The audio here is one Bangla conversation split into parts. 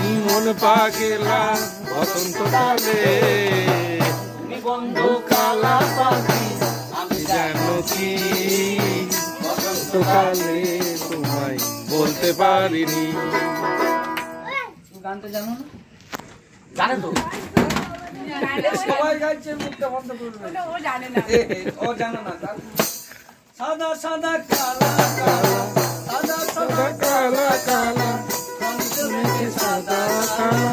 মন পাগেলা বসন্তকালে বন্ধু কালা পাখি আমি জানো কি বসন্তকালে তোমায় বলতে পারিনি। গানটা জানো না? জানে তো সবাই গাইছে, মুখটা বন্ধ করবে। ও জানে না, ও জানে না। সাদা সাদা কালা কালা, সাদা সাদা কালা কালা, রঙে সাদা কালা,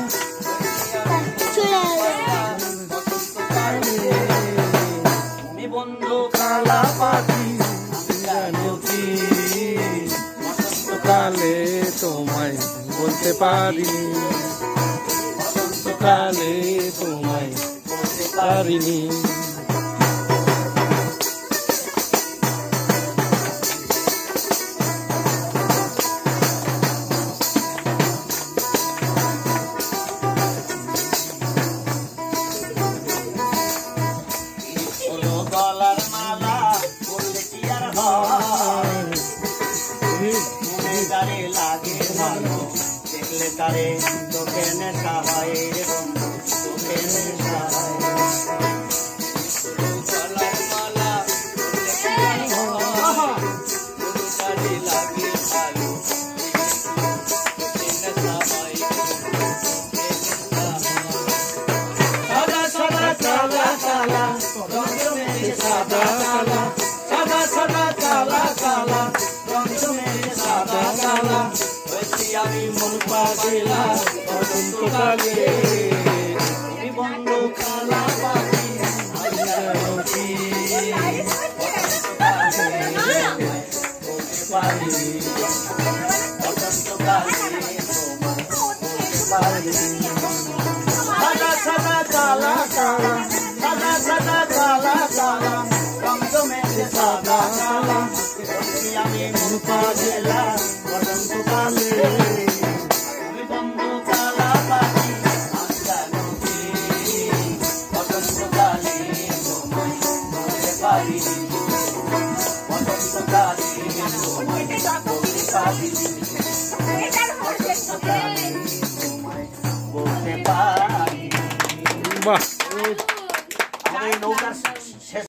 তুমি বন্ধু কালা পাখি জানো কি বসন্তকালে তোমায় বলতে পারিনি, বসন্তকালে তোমায় বলতে পারিনি। গলার মালা বললে কি আর হয়, মনে গাড়ি লাগে ভালো, দেখলে তারে চোখে নেশা হয় রে বন্ধু, চোখে নেশা হয়। গলার মালা বললে কি আর হয়, মনে গাড়ি লাগে ভালো, চোখে নেশা হয়, সাদা সাদা কালা কালা, সাদা কালা, সাদা সাদা কালা কালা, রঙ মেরে সাদা কালা, হয়েছি আমি মন পাগেলা বসন্তকালে, তুমি বন্ধু কালা পাখি আমি জানো কি বসন্তকালে বলতে পারিনি, বসন্তকালে বলতে পারিনি। সাদা সাদা কালা কালা, সাদা সাদা কালা কালা, রঙ মেরে সাদা কালা, আমি মন পাগেলা বসন্তকালে, তুমি বন্ধু কালা পাখি আমি জানো কি বসন্তকালে তোমায় বলতে পারিনি, বসন্তকালে তোমায় বলতে পারিনি, বসন্তকালে তোমায় বলতে পারিনি। বাহ, আমার এই নৌকার